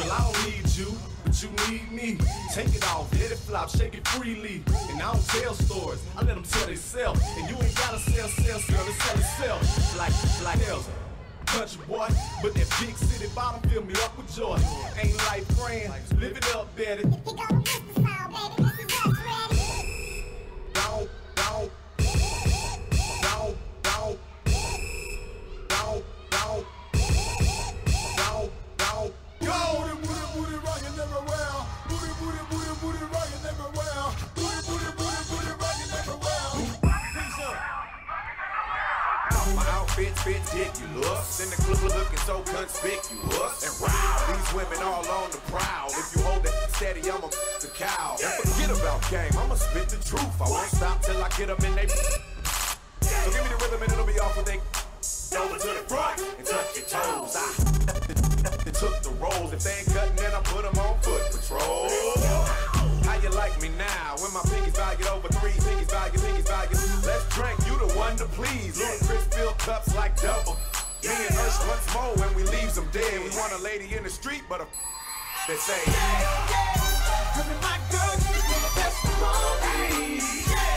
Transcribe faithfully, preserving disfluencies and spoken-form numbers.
Girl, I don't need you, but you need me. Take it off, let it flop, shake it freely. And I don't tell stories, I let them tell themselves. And you ain't gotta sell, sell, girl, it sell itself. Like, like else. Country boy, but that big city bottom fill me up with joy. Ain't life grand, live it up, Betty. Don't, don't, don't, don't, don't, don't, don't, don't. Go! Booty, booty, booty, rockin' everywhere. Booty, booty, booty, booty, rockin' everywhere. Booty, booty, booty, booty, rockin' everywhere. My outfit fits ridiculous, in the club looking so conspicuous. And wow, these women all on the prowl. If you hold that steady, I'ma the cow. And forget about game, I'ma spit the truth. I won't stop till I get them in they. So give me the rhythm and it'll be off with they. Over to the front and touch your toes. I took the rolls. If they ain't cutting, then I put them on foot patrol. How you like me now? When my pinkies valued over three, pinkies valued, pinkies valued. Let's drink, you the one to please. Little Chris fill cups like double. Me and us once more when we leaves them dead. We want a lady in the street, but a they say, yeah, yeah. Come in my girl, you the best of all days. Yeah.